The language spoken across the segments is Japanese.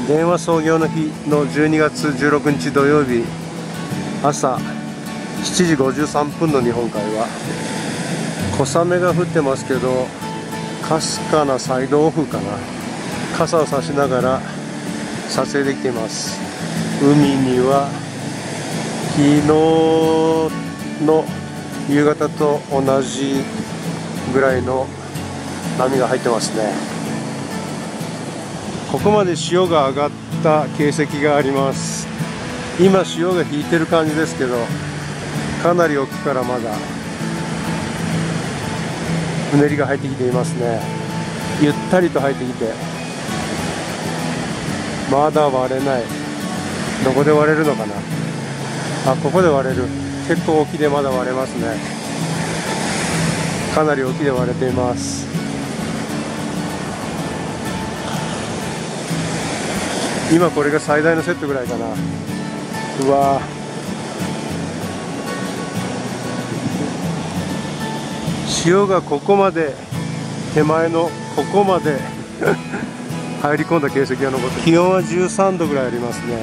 電話創業の日の12月16日土曜日朝7時53分の日本海は小雨が降ってますけど、かすかなサイドオフかな、傘を差しながら撮影できています。海には昨日の夕方と同じぐらいの波が入ってますね。ここまで潮が上がった形跡があります。今潮が引いてる感じですけど、かなり沖からまだうねりが入ってきていますね。ゆったりと入ってきて、まだ割れない。どこで割れるのかな。あ、ここで割れる。結構沖でまだ割れますね。かなり沖で割れています。今これが最大のセットぐらいかな。うわー、潮がここまで、手前のここまで入り込んだ形跡が残って、気温は13度ぐらいありますね。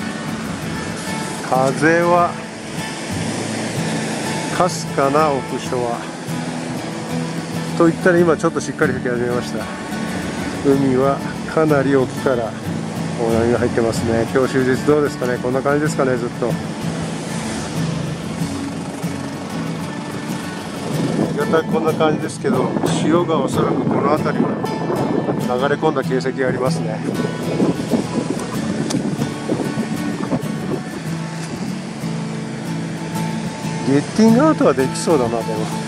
風はかすかなオフショアといったら、今ちょっとしっかり吹き始めました。海はかなり沖から大波が入ってますね。今日終日どうですかね。こんな感じですかね。ずっと夕方こんな感じですけど、潮がおそらくこの辺りに流れ込んだ形跡がありますね。ゲッティングアウトはできそうだな。でも